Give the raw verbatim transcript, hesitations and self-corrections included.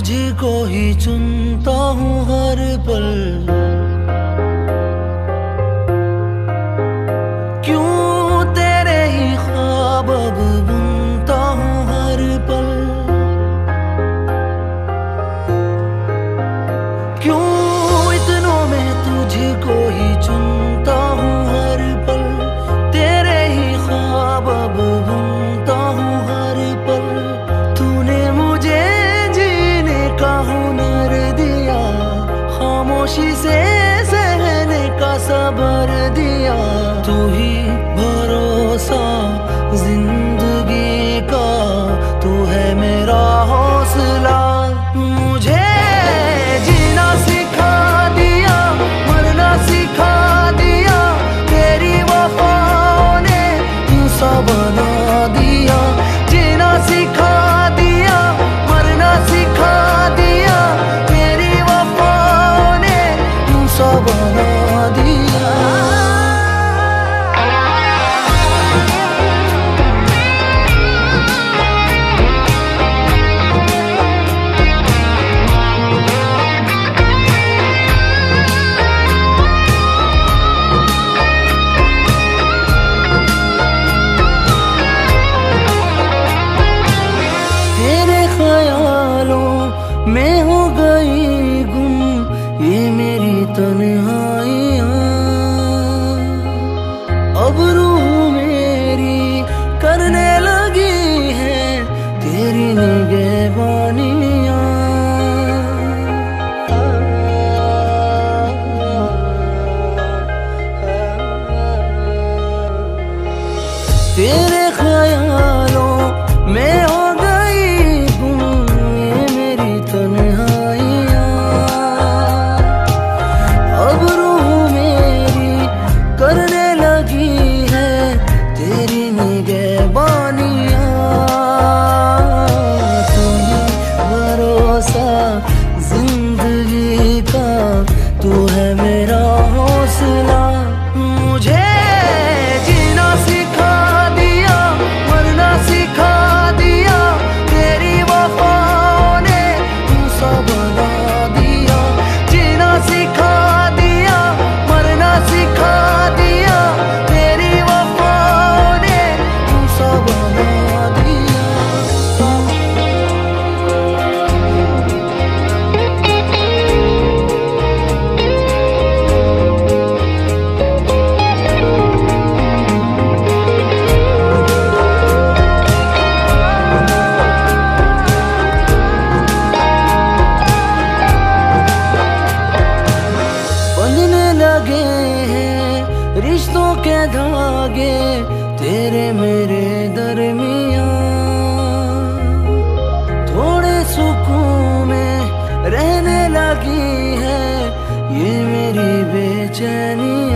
तुझको ही चुनता हूँ हर पल। क्यों तेरे ही ख्वाब अब बुनता हूँ हर पल। क्यों इतनों में तुझको ही चुनता हूँ हर पल। तेरे ही ख्वाब अब बुनता हूँ हर पल। तूने मुझे जीने का हुनर दिया, खामोशी से सहने का सब्र दिया। तू ही भरोसा जिंदगी का, तू है मेरा हौसला। मुझे जीना सिखा दिया, मरना सिखा दिया, तेरी वफाओं ने यूं सा बना दिया। जीना सिखा दिया, मरना सिखा दिया, तेरी वफाओं ने यूं सा बना दिया। मैं हो गई गुम ये मेरी तन्हाइयाँ। अब रूह मेरी करने लगी है तेरी निगहबानियाँ। तेरे ख्यालों में हो जिंदगी का, तू है मेरा हौसला। मुझे जीना सिखा दिया, मरना सिखा दिया, तेरी वफाओं ने यूं सा बना दिया। जीना सिखा दिया, मरना सिखा दिया, तेरी वफाओं ने यूं सा बना दिया। लगे हैं रिश्तों के धागे तेरे मेरे दरमियां। थोड़े सुकून में रहने लगी है ये मेरी बेचैनी।